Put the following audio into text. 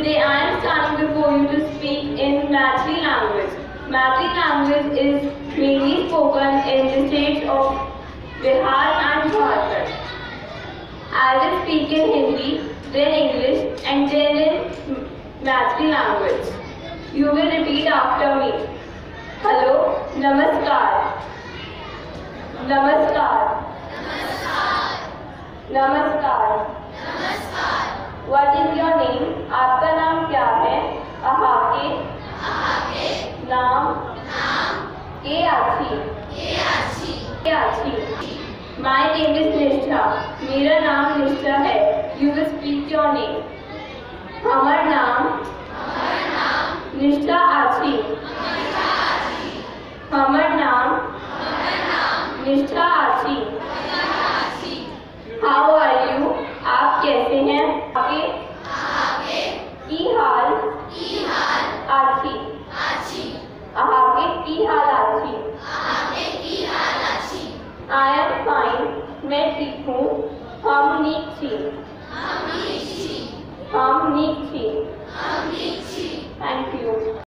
Today I am standing before you to speak in Maithili language. Maithili language is mainly spoken in the states of Bihar and Bhasha. I will speak in Hindi, then English and then in Maithili language. You will repeat after me. Hello, Namaskar. Namaskar. Namaskar. What is your name? आपका नाम क्या है? अहाके नाम के आछी के आछी. My name is निष्ठा. मेरा नाम निष्ठा है. You will speak your name. हमार नाम निष्ठा आछी. हमार नाम निष्ठा आछी. How are you? आप कैसे हैं? आगे की हाल आछी. आगे की हाल आछी. I am fine. मैं ठीक हूँ. हम नीक छी.